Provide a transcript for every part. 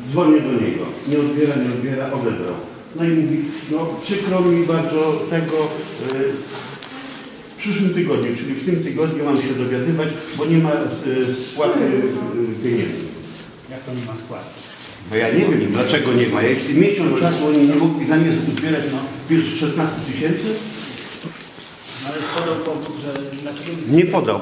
Dzwonię do niego, nie odbiera, odebrał. No i mówi, no przykro mi bardzo tego, w przyszłym tygodniu, czyli w tym tygodniu mam się dowiadywać, bo nie ma spłaty pieniędzy. Jak to nie ma składki? Bo ja nie wiem, dlaczego nie ma. Jeśli miesiąc czasu oni nie mogli dla mnie uzbierać pierwsze 16 tysięcy? Ale podał powód, że dlaczego Nie podał.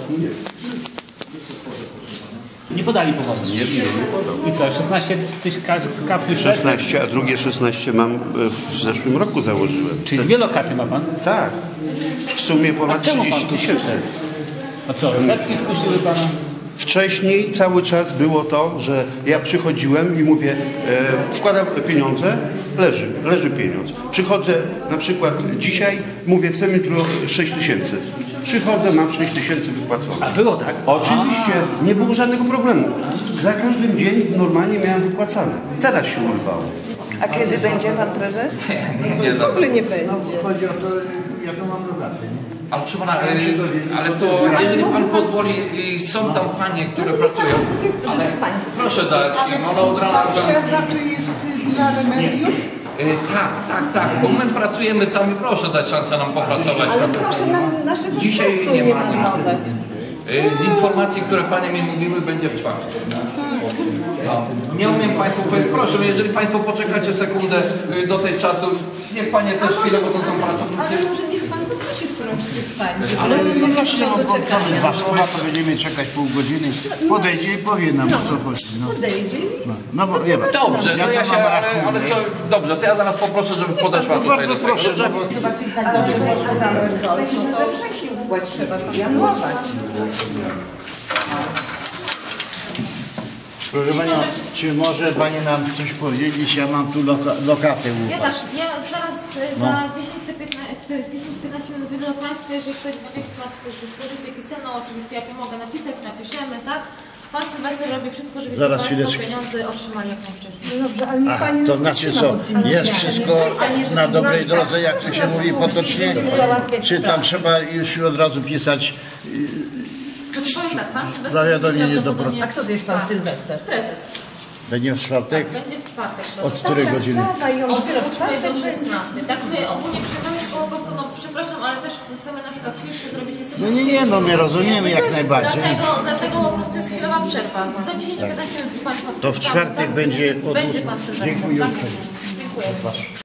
nie podali powodu. Nie podał. I co, 16 kafli 16, a drugie 16 mam w zeszłym roku założyłem. Czyli dwie lokaty ma pan? Tak. W sumie ponad czemu pan 30 tu tysięcy. przyszedł? A co, setki skusiły pana? Wcześniej cały czas było to, że ja przychodziłem i mówię, wkładam pieniądze, leży pieniądz. Przychodzę na przykład dzisiaj, mówię, chcę jutro 6 tysięcy. Przychodzę, mam 6 tysięcy wypłacone. A było tak? Oczywiście, nie było żadnego problemu. Za każdym dzień normalnie miałem wypłacane. Teraz się urwało. A kiedy będzie pan prezes? Nie, W ogóle nie będzie. Chodzi o to, jaką mam logatę. ale proszę pana, ale to jeżeli pan pozwoli, są tam panie, które pracują, ale proszę dać im, one od rana... Przerwa to jest dla remediów? Tak, bo my pracujemy tam i proszę dać szansę nam popracować. Ale proszę, nam naszego Dzisiaj czasu nie nie ma, ma nie ma. nawet. Z informacji, które panie mi mówiły, będzie w czwartek. No. Nie umiem państwu powiedzieć, proszę, jeżeli państwo poczekacie sekundę do tej czasu, niech panie też chwilę, bo to są pracownicy. Ale może niech pan poprosi którąś z tych pań. Ale No właśnie, dwa słowa, to będziemy czekać pół godziny. Podejdzie i powie nam, o co chodzi. No, Podejdzie i... no bo wie pan, Dobrze, to ja mam się, rachunek. ale co, dobrze, to ja zaraz poproszę, żeby podeszła tutaj Bardzo do tego. proszę, Dobrze? no bo We wrześniu wpłać trzeba planować. proszę panią, czy może pani nam coś powiedzieć? Ja mam tu lokatę u Ja was. tak, ja zaraz za 10-15 minut wyjdę do Państwa, jeżeli ktoś będzie miał też dyspozycję pisemną, oczywiście ja pomogę napisać, napiszemy, tak? Pan Sylwester robi wszystko, żebyście Zaraz Państwo chwileczkę. pieniądze otrzymali jak najwcześniej. Dobrze, ale niech Aha, pani to nas znaczy zatrzyma co, pod tym jest dniem. wszystko na dobrej drodze, jak to się mówi potocznie? Czy tam trzeba już od razu pisać? Znaczy powiem tak, Pan Sylwester Zawiadomienie do prawdopodobnie A kto to jest pan Sylwester? Prezes. Będzie w czwartek? Będzie w czwartek. Od której godziny? Sprawa i on Od dopiero 8 czwartek do będzie. 16. Tak, my ogólnie przyjmujemy, bo po prostu, no przepraszam, ale też chcemy na przykład świeczkę zrobić. Jesteśmy No nie, no my rozumiemy jak najbardziej. Dlatego po prostu jest chwilowa przerwa. Za 10-15 minut Państwa To w czwartek będzie Będzie Pan Sylwester. Dziękuję Tak? uprzejmie. Dziękuję.